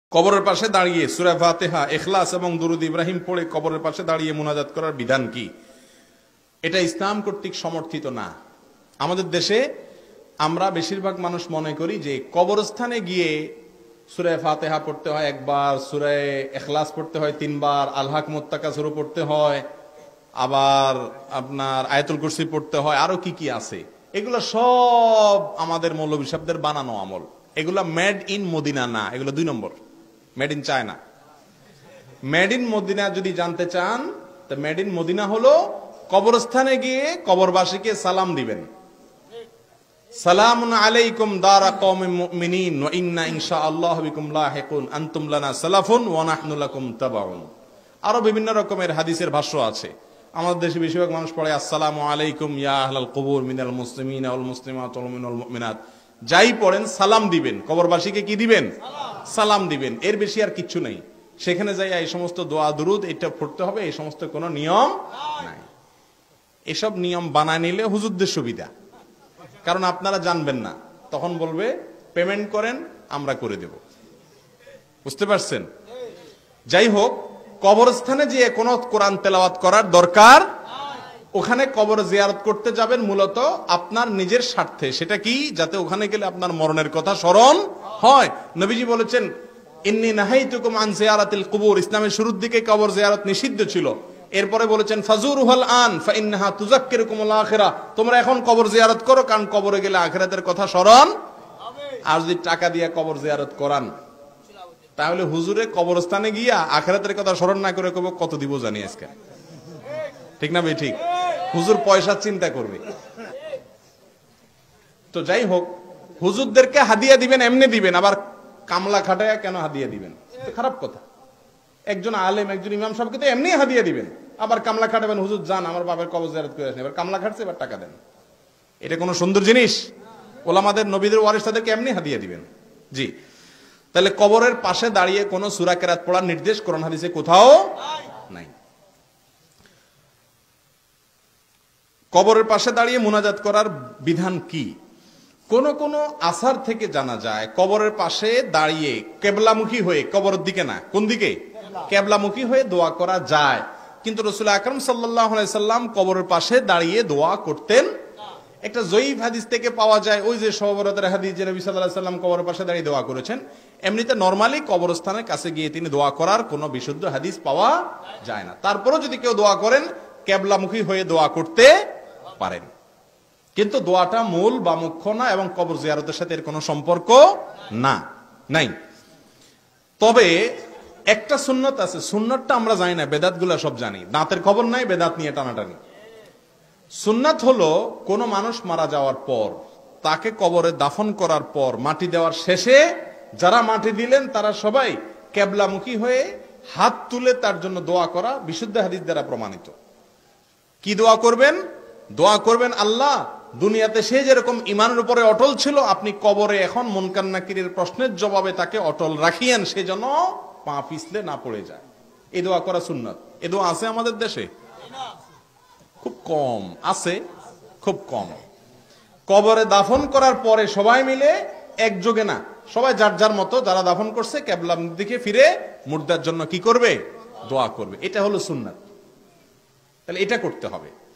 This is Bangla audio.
কবরের পাশে দাঁড়িয়ে সূরা ফাতিহা, ইখলাস এবং দুরুদ ইব্রাহিম পড়ে কবরের পাশে দাঁড়িয়ে মুনাজাত করার বিধান কি? এটা ইসলাম কর্তৃক সমর্থিত না। আমাদের দেশে আমরা বেশিরভাগ মানুষ মনে করি যে কবরস্থানে গিয়ে সূরা ফাতিহা পড়তে হয় একবার, সূরা ইখলাস পড়তে হয় 3 বার, আল হাকুমুত তাকাসুর পড়তে হয়, আবার আপনার আয়াতুল কুরসি পড়তে হয়, আরো কি কি আছে। এগুলো সব আমাদের মৌলভী সাহেবদের বানানো আমল। এগুলা মেড ইন মদিনা না, এগুলো 2 number, made in China. Made in Madina যদি জানতে চান, তো মেড ইন মদিনা হলো কবরস্থানে গিয়ে কবরবাসীকে সালাম দিবেন, সালামুন আলাইকুম দারা কওমিন মুমিনিন ওয়া ইন্না ইনশাআল্লাহু বিকুম লাহিকুন আনতুম লানা সালাফুন ওয়া নাহনু লাকুম তাবাউন। আরো বিভিন্ন রকমের হাদিসের ভাষ্য আছে। আমাদের দেশে বেশিরভাগ মানুষ পড়ে আসসালামু আলাইকুম ইয়া আহলাল কুবুর মিনাল মুসলিমিনা ওয়াল মুসলিমাত ওয়াল মুমিনুল মুমিনাত। যাই পড়েন সালাম দিবেন, কবরবাসীকে কি দিবেন? সালাম দিবেন। এর বেশি আর কিচ্ছু নেই। সেখানে যাই এই সমস্ত দোয়া দুরুদ এটা পড়তে হবে, এই সমস্ত কোনো নিয়ম নাই। এসব নিয়ম বানায় নিলে হুজুরদের সুবিধা, কারণ আপনারা জানবেন না, তখন বলবে পেমেন্ট করেন আমরা করে দেব। বুঝতে পারছেন? যাই হোক, কবরস্থানে যে কোনো কোরআন তেলাওয়াত করার দরকার, ওখানে কবর জিয়ারত করতে যাবেন মূলত আপনার নিজের স্বার্থে। সেটা কি? যাতে ওখানে গেলে আপনার মরণের কথা স্মরণ হয়। নবীজি বলেছেন ইন্নী নাহাইতুকুম আন জিয়ারাতিল কুবুর। ইসলামের শুরুর দিকে কবর জিয়ারত নিষিদ্ধ ছিল। এরপরে বলেছেন ফাজুরুহুল আন ফাইন্নাহা তুযাক্কিরুকুমুল আখিরা। তোমরা এখন কবর জিয়ারত করো, কারণ কবরে গেলে আখিরাতের কথা স্মরণ হবে। আর যদি টাকা দিয়ে কবর জিয়ারত করান, তাহলে হুজুরে কবরস্থানে গিয়া আখিরাতের কথা স্মরণ না করে কবে কত দিব জানি আজকে। ঠিক না ভাই? ঠিক। হুজুর পয়সা চিন্তা করবে। তো যাই হোক, হুজুরদেরকে হাদিয়া দিবেন এমনি দিবেন, আবার কামলা খাটায়া কেন হাদিয়া দিবেন? খারাপ কথা। একজন আলেম, একজন ইমাম সাহেবকে তো এমনি হাদিয়া দিবেন, আবার কামলা খাটাবেন। হুজুর যান আমার বাবার কবর জিয়ারত করে আসেন, এবার কামলা খাটছে, এবার টাকা দেন। এটা কোনো সুন্দর জিনিস? ওলামাদের নবীদের ওয়ারিস তাদেরকে এমনি হাদিয়া দিবেন? জি। তাহলে কবরের পাশে দাঁড়িয়ে কোন সূরা কেরাত পড়ার নির্দেশ কোরআন হাদিসে কোথাও নাই। কবরের পাশে দাঁড়িয়ে মুনাজাত করার বিধান কি? কোন কোন আসার থেকে জানা যায় কবরের পাশে দাঁড়িয়ে কেবলামুখী হয়ে, কবরের দিকে না, কোন দিকে? কেবলামুখী হয়ে দোয়া করা যায়। কিন্তু রাসূল আকরাম সাল্লাল্লাহু আলাইহি সাল্লাম কবরের পাশে দাঁড়িয়ে দোয়া করতেন। একটা জয়ীফ হাদিস থেকে পাওয়া যায়, ওই যে সহবরাতের হাদিস, যে নবী সাল্লাল্লাহু আলাইহি সাল্লাম কবরের পাশে দাঁড়িয়ে দোয়া করেছেন। এমনিতে নরমালি কবরস্থানের কাছে গিয়ে তিনি দোয়া করার কোনো বিশুদ্ধ হাদিস পাওয়া যায় না। তারপরেও যদি কেউ দোয়া করেন, কেবলামুখী হয়ে দোয়া করতে পারেন, কিন্তু দোয়াটা মূল বা মুখ্য না, এবং কবর জিয়ারতের সাথে এর কোনো সম্পর্ক না, নাই। তবে একটা সুন্নত আছে, সুন্নতটা আমরা জানি না, বেদাতগুলা সব জানি। দাঁতের খবর নাই, বেদাত নিয়ে টানাটানি। সুন্নাত হলো কোন মানুষ মারা যাওয়ার পর, তাকে কবরে দাফন করার পর, মাটি দেওয়ার শেষে যারা মাটি দিলেন তারা সবাই কেবলামুখী হয়ে হাত তুলে তার জন্য দোয়া করা, বিশুদ্ধ হাদিস দ্বারা প্রমাণিত। কি দোয়া করবেন? দোয়া করবেন, আল্লাহ দুনিয়াতে সে যেরকম ইমানের উপরে অটল ছিল, আপনি কবরে এখন মুনকার নাকিরের প্রশ্নের জবাবে তাকে অটল রাখিয়েন, সে যেন পা পিছলে না পড়ে যায়। এই দোয়া করা সুন্নাত। এই দোয়া আছে আমাদের দেশে? খুব কম আছে, খুব কম। কবরে দাফন করার পরে সবাই মিলে একযোগে না, সবাই যার যার মতো, যারা দাফন করছে কেবলার দিকে ফিরে মুর্দার জন্য কি করবে? দোয়া করবে। এটা হলো সুন্নাত। তাহলে এটা করতে হবে।